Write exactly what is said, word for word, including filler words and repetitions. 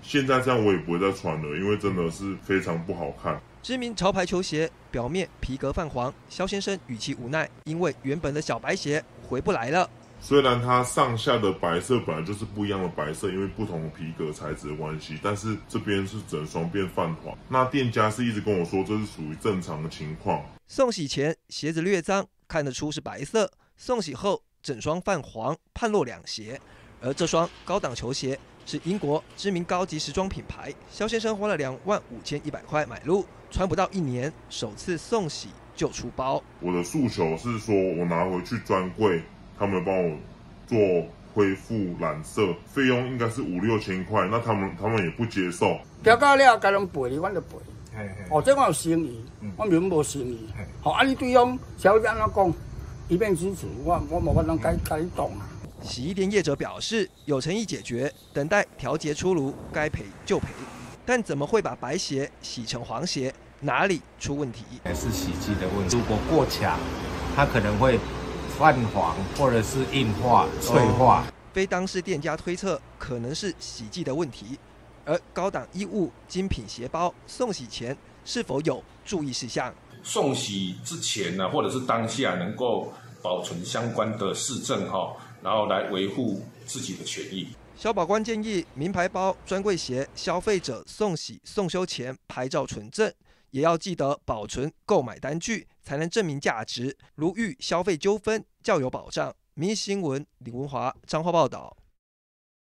现在这样我也不会再穿了，因为真的是非常不好看。 知名潮牌球鞋表面皮革泛黄，肖先生语气无奈，因为原本的小白鞋回不来了。 虽然它上下的白色本来就是不一样的白色，因为不同的皮革材质的关系，但是这边是整双变泛黄。那店家是一直跟我说这是属于正常的情况。 送洗前鞋子略脏，看得出是白色；送洗后整双泛黄，判若两鞋。而这双高档球鞋是英国知名高级时装品牌，肖先生花了两万五千一百块买入，穿不到一年，首次送洗就出包。 我的诉求是说，我拿回去专柜，他们帮我做恢复染色，费用应该是五六千块，那他们他们也不接受。 调到了，该拢赔你，阮就赔。哦，这我有生意，我明无生意。好，啊，你对方小姐安怎讲？一面之词，我我无法能该该你懂啊。 洗衣店业者表示有诚意解决，等待调节出炉，该赔就赔。但怎么会把白鞋洗成黄鞋？哪里出问题？ 是洗剂的问题。如果过强，它可能会泛黄，或者是硬化、脆化。 非当事店家推测可能是洗剂的问题。而高档衣物、精品鞋包送洗前是否有注意事项？ 送洗之前呢，或者是当下能够保存相关的事证哈，然后来维护自己的权益。 消保官建议，名牌包、专柜鞋，消费者送洗送修前拍照存证，也要记得保存购买单据，才能证明价值。如遇消费纠纷，较有保障。民意新闻李文华彰化报道。